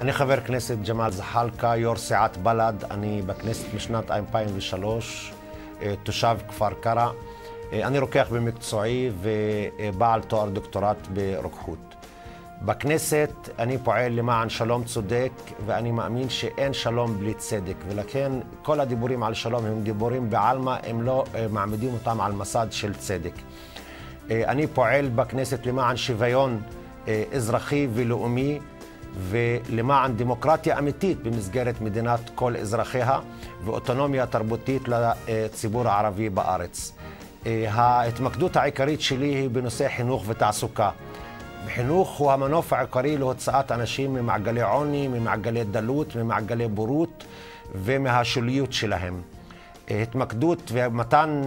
אני חבר כנסת ג'מאל זחאלקה, יו"ר סיעת בל"ד. אני בכנסת משנת 2003, תושב כפר קרע. אני רוקח במקצועי ובעל תואר דוקטורט ברוקחות. בכנסת אני פועל למען שלום צודק, ואני מאמין שאין שלום בלי צדק, ולכן כל הדיבורים על שלום הם דיבורים בעלמא, הם לא מעמידים אותם על מסד של צדק. אני פועל בכנסת למען שוויון אזרחי ולאומי, ולמען דמוקרטיה אמיתית במסגרת מדינת כל אזרחיה, ואוטונומיה תרבותית לציבור הערבי בארץ. ההתמקדות העיקרית שלי היא בנושא חינוך ותעסוקה. חינוך הוא המנוף העיקרי להוצאת אנשים ממעגלי עוני, ממעגלי דלות, ממעגלי בורות ומהשוליות שלהם. התמקדות ומתן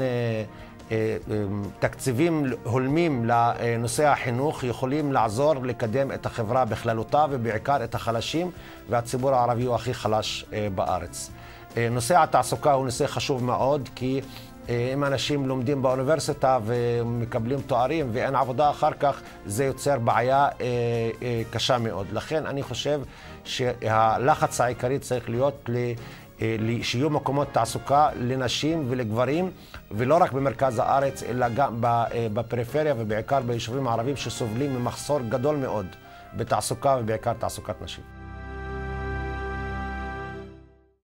תקציבים הולמים לנושא החינוך יכולים לעזור לקדם את החברה בכללותה, ובעיקר את החלשים, והציבור הערבי הוא הכי חלש בארץ. נושא התעסוקה הוא נושא חשוב מאוד, כי אם אנשים לומדים באוניברסיטה ומקבלים תוארים ואין עבודה אחר כך, זה יוצר בעיה קשה מאוד. לכן אני חושב שהלחץ העיקרי צריך להיות שיהיו מקומות תעסוקה לנשים ולגברים, ולא רק במרכז הארץ, אלא גם בפריפריה, ובעיקר ביישובים הערבים שסובלים ממחסור גדול מאוד בתעסוקה, ובעיקר תעסוקת נשים.